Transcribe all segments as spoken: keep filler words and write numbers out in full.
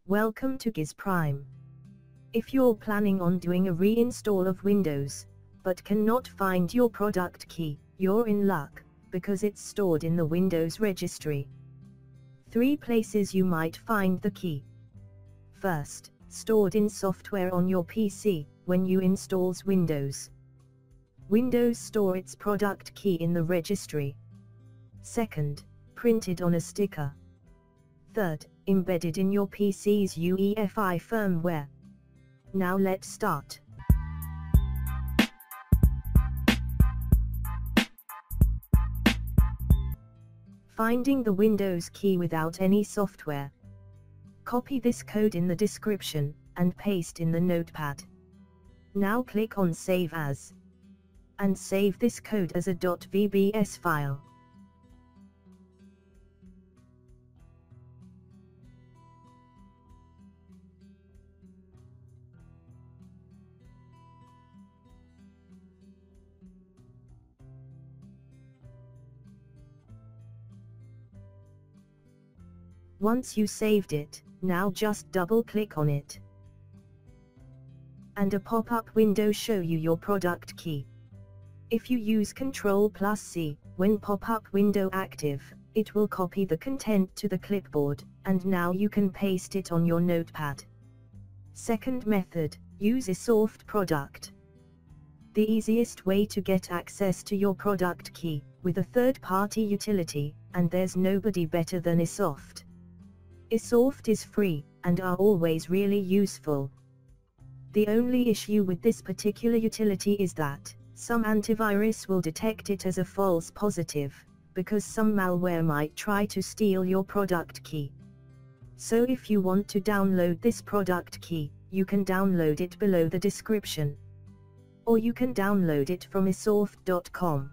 Welcome to GizPrime. If you're planning on doing a reinstall of Windows, but cannot find your product key, you're in luck, because it's stored in the Windows registry. Three places you might find the key. First, stored in software on your P C, when you installs Windows. Windows store its product key in the registry. Second, printed on a sticker. Third, embedded in your P C's U E F I firmware. Now let's start. Finding the Windows key without any software. Copy this code in the description, and paste in the Notepad. Now click on Save As. And save this code as a .vbs file. Once you saved it, now just double-click on it. And a pop-up window show you your product key. If you use control plus C, when pop-up window active, it will copy the content to the clipboard, and now you can paste it on your Notepad. Second method, use a soft product. The easiest way to get access to your product key, with a third-party utility, and there's nobody better than NirSoft. NirSoft is free, and are always really useful. The only issue with this particular utility is that some antivirus will detect it as a false positive, because some malware might try to steal your product key. So if you want to download this product key, you can download it below the description. Or you can download it from nirsoft dot com.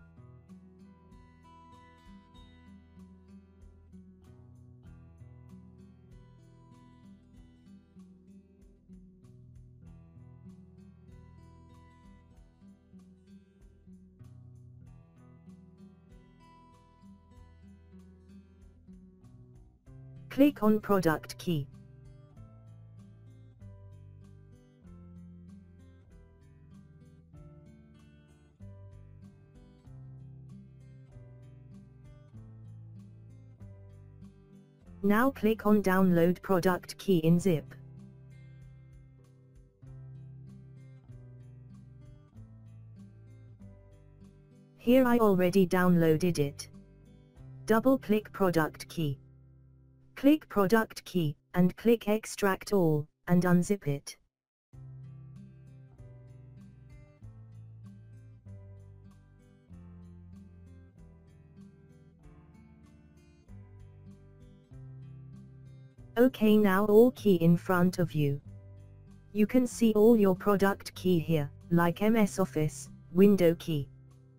Click on Product Key. Now click on Download Product Key in zip. Here I already downloaded it. Double-click Product Key. Click Product Key, and click Extract All, and unzip it. OK, now all key in front of you. You can see all your product key here, like M S Office, Window key.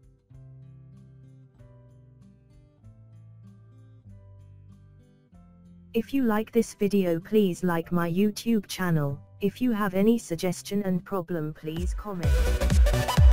If you like this video, please like my YouTube channel. If you have any suggestion and problem, please comment.